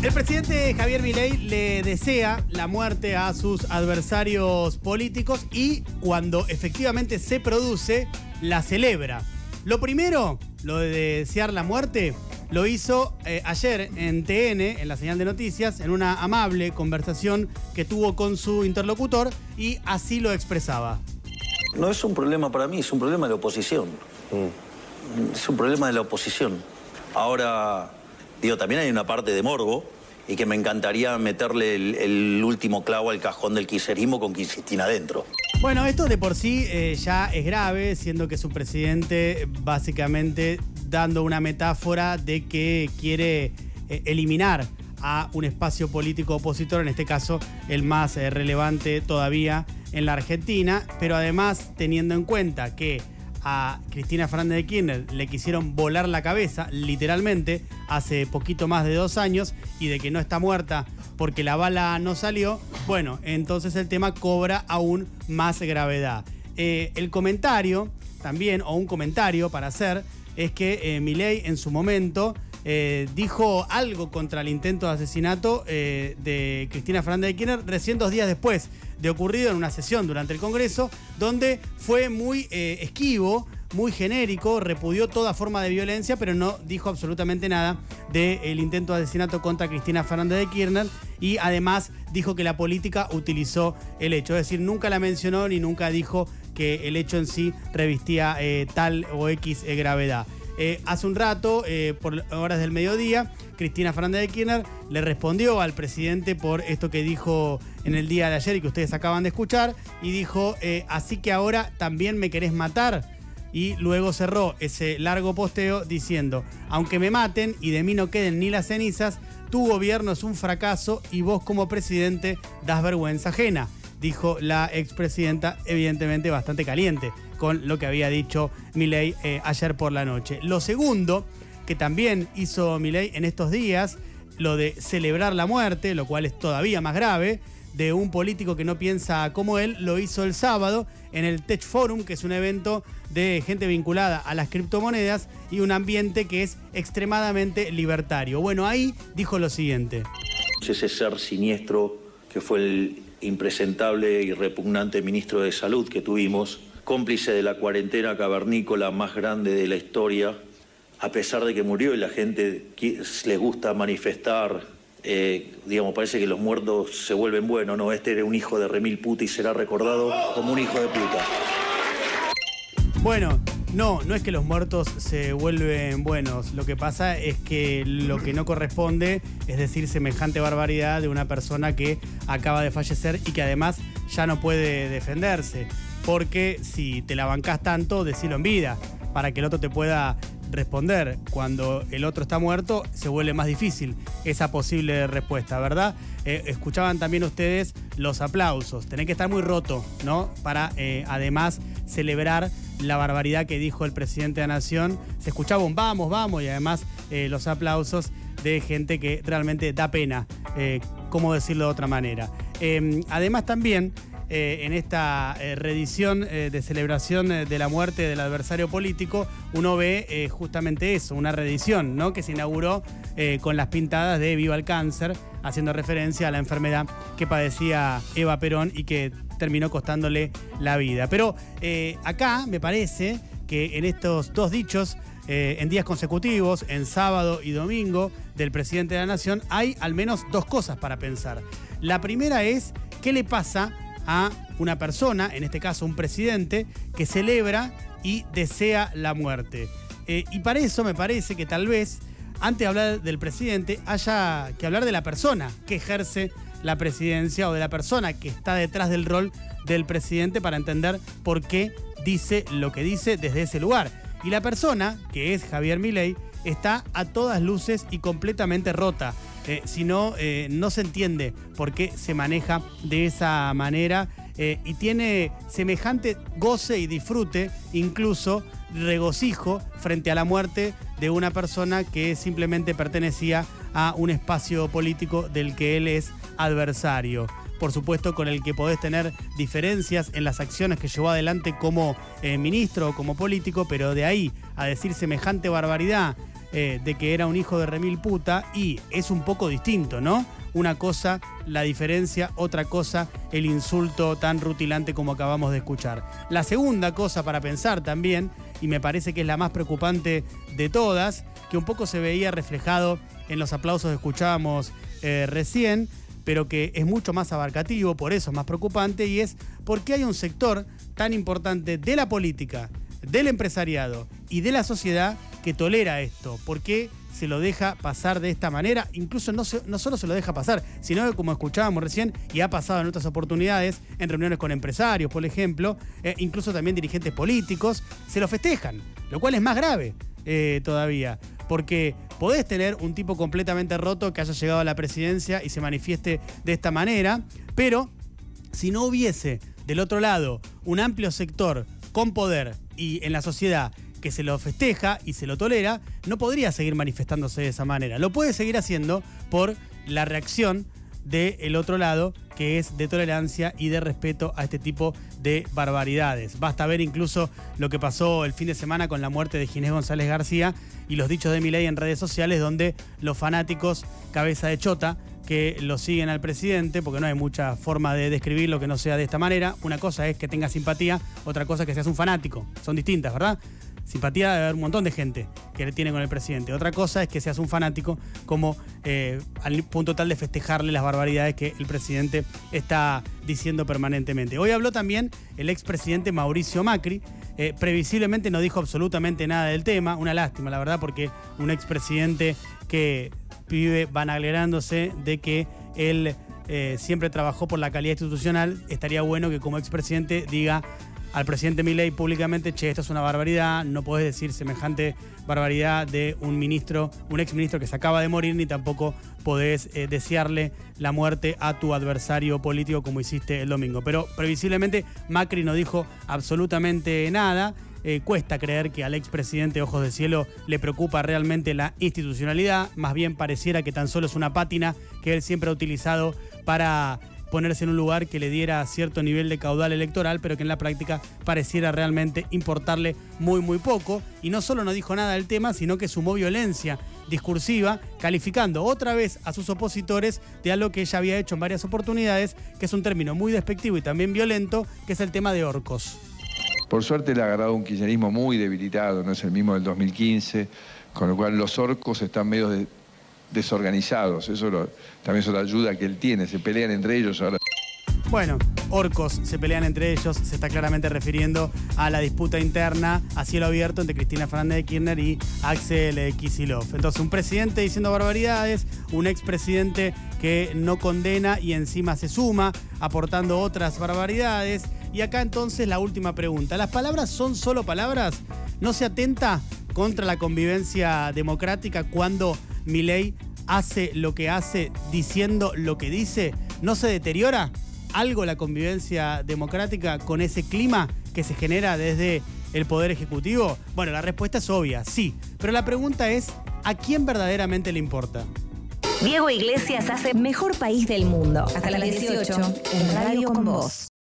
El presidente Javier Milei le desea la muerte a sus adversarios políticos y cuando efectivamente se produce, la celebra. Lo primero, lo de desear la muerte, lo hizo ayer en TN, en la señal de noticias, en una amable conversación que tuvo con su interlocutor y así lo expresaba. No es un problema para mí, es un problema de la oposición. Es un problema de la oposición. Ahora, digo, también hay una parte de morbo y que me encantaría meterle el último clavo al cajón del kirchnerismo con Cristina adentro. Bueno, esto de por sí ya es grave, siendo que su presidente básicamente dando una metáfora de que quiere eliminar a un espacio político opositor, en este caso el más relevante todavía en la Argentina, pero además teniendo en cuenta que a Cristina Fernández de Kirchner le quisieron volar la cabeza, literalmente, hace poquito más de 2 años, y de que no está muerta porque la bala no salió, bueno, entonces el tema cobra aún más gravedad. El comentario también, o un comentario para hacer, es que Milei en su momento dijo algo contra el intento de asesinato de Cristina Fernández de Kirchner recién 2 días después de ocurrido en una sesión durante el Congreso, donde fue muy esquivo, muy genérico, repudió toda forma de violencia, pero no dijo absolutamente nada del intento de asesinato contra Cristina Fernández de Kirchner y además dijo que la política utilizó el hecho, es decir, nunca la mencionó ni nunca dijo que el hecho en sí revestía tal o X gravedad. Hace un rato, por horas del mediodía, Cristina Fernández de Kirchner le respondió al presidente por esto que dijo en el día de ayer y que ustedes acaban de escuchar, y dijo, así que ahora también me querés matar. Y luego cerró ese largo posteo diciendo, aunque me maten y de mí no queden ni las cenizas, tu gobierno es un fracaso y vos como presidente das vergüenza ajena. Dijo la expresidenta, evidentemente bastante caliente con lo que había dicho Milei ayer por la noche. Lo segundo que también hizo Milei en estos días, lo de celebrar la muerte, lo cual es todavía más grave, de un político que no piensa como él, lo hizo el sábado en el Tech Forum, que es un evento de gente vinculada a las criptomonedas y un ambiente que es extremadamente libertario. Bueno, ahí dijo lo siguiente. Ese ser siniestro que fue el impresentable y repugnante ministro de Salud que tuvimos, cómplice de la cuarentena cavernícola más grande de la historia, a pesar de que murió y la gente les gusta manifestar, digamos, parece que los muertos se vuelven buenos, ¿no? Este era un hijo de remil puta y será recordado como un hijo de puta. Bueno, no es que los muertos se vuelven buenos. Lo que pasa es que lo que no corresponde es decir semejante barbaridad de una persona que acaba de fallecer y que además ya no puede defenderse. Porque si te la bancás tanto, decilo en vida, para que el otro te pueda responder. Cuando el otro está muerto, se vuelve más difícil esa posible respuesta, ¿verdad? Escuchaban también ustedes los aplausos. Tenés que estar muy roto, ¿no? Para además celebrar la barbaridad que dijo el presidente de la Nación. Se escuchaba un vamos, vamos, y además los aplausos de gente que realmente da pena, cómo decirlo de otra manera. Además también, en esta reedición de celebración de la muerte del adversario político, uno ve justamente eso, una reedición, ¿no? Que se inauguró con las pintadas de Viva el Cáncer, haciendo referencia a la enfermedad que padecía Eva Perón y que terminó costándole la vida. Pero acá me parece que en estos 2 dichos, en días consecutivos, en sábado y domingo, del presidente de la Nación, hay al menos 2 cosas para pensar. La primera es, ¿qué le pasa a una persona, en este caso un presidente, que celebra y desea la muerte? Y para eso me parece que tal vez, antes de hablar del presidente, haya que hablar de la persona que ejerce la presidencia o de la persona que está detrás del rol del presidente para entender por qué dice lo que dice desde ese lugar. Y la persona, que es Javier Milei, está a todas luces y completamente rota. Si no, no se entiende por qué se maneja de esa manera y tiene semejante goce y disfrute, incluso regocijo, frente a la muerte de una persona que simplemente pertenecía a un espacio político del que él es adversario. Por supuesto, con el que podés tener diferencias en las acciones que llevó adelante como ministro o como político, pero de ahí a decir semejante barbaridad de que era un hijo de remil puta, y es un poco distinto, ¿no? Una cosa, la diferencia, otra cosa, el insulto tan rutilante como acabamos de escuchar. La segunda cosa para pensar también, y me parece que es la más preocupante de todas, que un poco se veía reflejado en los aplausos que escuchábamos recién, pero que es mucho más abarcativo, por eso es más preocupante, y es por qué hay un sector tan importante de la política, del empresariado y de la sociedad que tolera esto. ¿Por qué se lo deja pasar de esta manera? Incluso no solo se lo deja pasar, sino que, como escuchábamos recién, y ha pasado en otras oportunidades, en reuniones con empresarios, por ejemplo, incluso también dirigentes políticos, se lo festejan, lo cual es más grave todavía. Porque podés tener un tipo completamente roto que haya llegado a la presidencia y se manifieste de esta manera, pero si no hubiese del otro lado un amplio sector con poder y en la sociedad que se lo festeja y se lo tolera, no podría seguir manifestándose de esa manera. Lo puede seguir haciendo por la reacción del otro lado, que es de tolerancia y de respeto a este tipo de barbaridades. Basta ver incluso lo que pasó el fin de semana con la muerte de Ginés González García y los dichos de Milei en redes sociales, donde los fanáticos cabeza de chota que lo siguen al presidente, porque no hay mucha forma de describirlo que no sea de esta manera. Una cosa es que tengas simpatía, otra cosa es que seas un fanático. Son distintas, ¿verdad? Simpatía debe haber un montón de gente que le tiene con el presidente. Otra cosa es que seas un fanático, como al punto tal de festejarle las barbaridades que el presidente está diciendo permanentemente. Hoy habló también el expresidente Mauricio Macri. Previsiblemente no dijo absolutamente nada del tema. Una lástima, la verdad, porque un expresidente que vive vanaglorándose de que él siempre trabajó por la calidad institucional, estaría bueno que como expresidente diga al presidente Milei públicamente: che, esto es una barbaridad, no podés decir semejante barbaridad de un ministro, un exministro que se acaba de morir, ni tampoco podés desearle la muerte a tu adversario político como hiciste el domingo. Pero previsiblemente Macri no dijo absolutamente nada. Cuesta creer que al expresidente Ojos de Cielo le preocupa realmente la institucionalidad, más bien pareciera que tan solo es una pátina que él siempre ha utilizado para ponerse en un lugar que le diera cierto nivel de caudal electoral, pero que en la práctica pareciera realmente importarle muy, muy poco. Y no solo no dijo nada del tema, sino que sumó violencia discursiva, calificando otra vez a sus opositores de algo que ella había hecho en varias oportunidades, que es un término muy despectivo y también violento, que es el tema de orcos. Por suerte le ha agarrado un kirchnerismo muy debilitado, no es el mismo del 2015, con lo cual los orcos están medio desorganizados. También eso la ayuda que él tiene, se pelean entre ellos ahora. Bueno, orcos se pelean entre ellos, se está claramente refiriendo a la disputa interna a cielo abierto entre Cristina Fernández de Kirchner y Axel Kicillof. Entonces, un presidente diciendo barbaridades, un expresidente que no condena y encima se suma, aportando otras barbaridades. Y acá entonces la última pregunta. ¿Las palabras son solo palabras? ¿No se atenta contra la convivencia democrática cuando Milei hace lo que hace, diciendo lo que dice? ¿No se deteriora algo la convivencia democrática con ese clima que se genera desde el Poder Ejecutivo? Bueno, la respuesta es obvia, sí. Pero la pregunta es, ¿a quién verdaderamente le importa? Diego Iglesias hace Mejor País del Mundo. Hasta las 18 en Radio con Vos.